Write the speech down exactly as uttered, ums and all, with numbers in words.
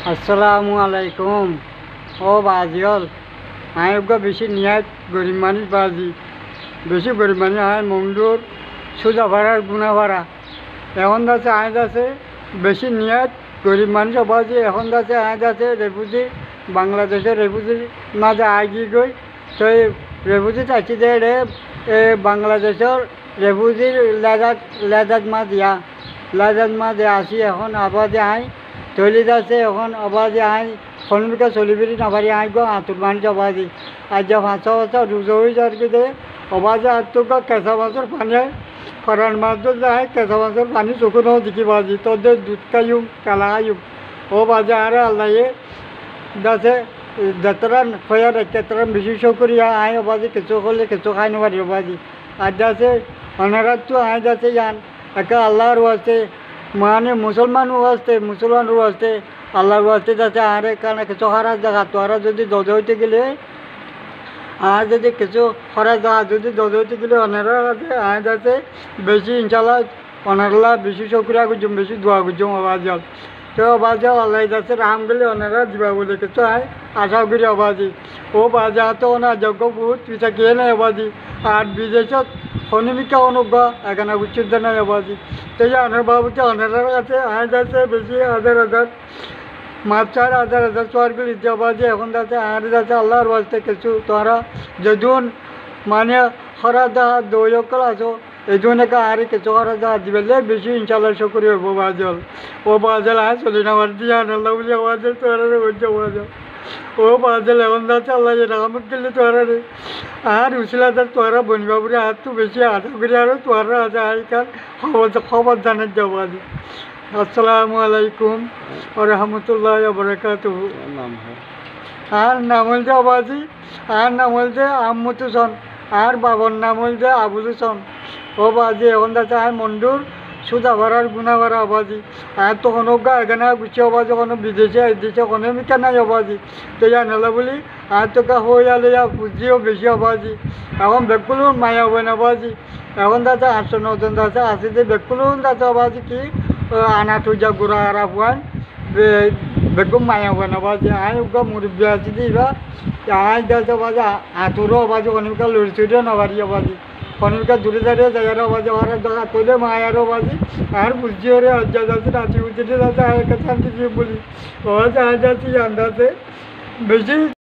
আসসালামু আলাইকুম। ও বাজিল আয়োগ্য বেশি নিয়াত গরিব মানুষ বাজি বেশি গরিব মানুষ আয় মন্ডুর সুদা ভাড়ার গুণা ভাড়া এখন আছে আয় আছে বেশি নিয়াত গরিব মানুষ বাজি এখন আছে আয় আছে রেফুজি বাংলাদেশের রেফুজির মাঝে আগি গই তো এই রেফুজি চাইছি যে রে বাংলাদেশের রেফুজির লেজাত লেজাত মা দিয়া লেজাত মা দিয়ে আসি এখন আবাদে আয় তৈলি আছে এখন আবাদে আয় ফোনকে চলিবিরি নাভারি আই গো আতুর মানুষ আবাদি আজ যা ফাঁসা ফাঁসা রুজো হয়ে যার কি দে অবাজে আতুক কেঁচা মাছের পানি ফরান মাছ যায় কেঁচা মাছের পানি চকুন দিকি বাজি তোদের দুধ খাইম কালা খাইম ও বাজে আর আল্লাহ দাসে যাত্রা ফয়ার যাত্রা বেশি করিয়া আয় অবাজি কিছু করলে কিছু খাই নারি অবাজি আর যাচ্ছে অনারাত তো আয় যাচ্ছে জান একে আল্লাহর আছে মানে মুসলমানও আসতে মুসলমানও আসতে আল্লাহর আসতে যাচ্ছে আরে কারণ কিছু হারা জায়গা তোরা যদি দজে হইতে গেলে আর যদি কিছু হারা জায়গা যদি দজে হইতে গেলে অনারা আছে আয় যাচ্ছে বেশি ইনশাল্লাহ অনারলা বেশি শুকরিয়া করছুম বেশি দোয়া করছুম আবাজল তো আবাজল আল্লাহ যাচ্ছে রাম গেলে অনারা দিবা বলে কিছু আয় আশা করি আবাজি ও বাজা তো ওনার যোগ্য বহুত পিছা কে নাই আবাজি আর বিদেশত হনিমিকা অনুজ্ঞ এখানে উচ্চিত নাই আবাজি তো অনার বাবুতে অনারার কাছে আয় যাচ্ছে বেশি হাজার হাজার মাছ চার হাজার হাজার চোয়ারগুলি আবাজি এখন যাচ্ছে আর যাচ্ছে আল্লাহর বাজতে কিছু তোরা যদুন মানে হরা যাহা দৌকল আছো এই জন্য আর কিছু হরা যাহা দিবে বেশি ইনশাল্লাহ শুকরি হইব বাজল ও বাজল আয় চলি না আমার দিয়ে আনাল্লাহ বলি বাজল তোরা বলছে বাজল ও বাজল এখন যাচ্ছে আল্লাহ রামত গেলে তোরা রে আর উসিলাদার তোরা বনবাবুরে আর তো বেশি আশা করি আরও তোরা আছে আজকাল খবর খবর জানার যাবো আজ আসসালামু আলাইকুম ও রহমতুল্লাহ বরকাতুহু। আর নাম হলছে আবাজি আর নাম হলছে আহমদুসন আর বাবার নাম হলছে আবুলুসন ও বাজি এখন যাচ্ছে আর মন্ডুর সুদা ভাড়ার গুণা ভাড়া আবাজি আর তখন গা এখানে গুছিয়ে আবাজি কোনো বিদেশে দেশে কোনো মিকা নাই আবাজি তো জানালা বলি আর তোকে হয়ে আলে বুঝিও বেশি আবাজি এখন বেকুলো মায়া হবে না আবাজি এখন যাচ্ছে আটশো নজন যাচ্ছে আসিতে বেকুলো যাচ্ছে আবাজি কি আনা তুজা গুড়া হারা পুয়ান বেগম মায়া হবে না বাজি আয় উগা মুরব্বী আছে দিবা আয় যাচ্ছে বাজি আতুরও বাজি অনেকটা লড়ছিও না বাড়ি বাজি অনেকটা দূরে দাঁড়িয়ে জায়গারও বাজি আর জায়গা তোলে মায়ারও বাজি আর বুঝছিও রে আজ্জা যাচ্ছে নাচি উচিতে যাচ্ছে আর কাছে আনতে বলি ও যা যাচ্ছি আন্দাজে বেশি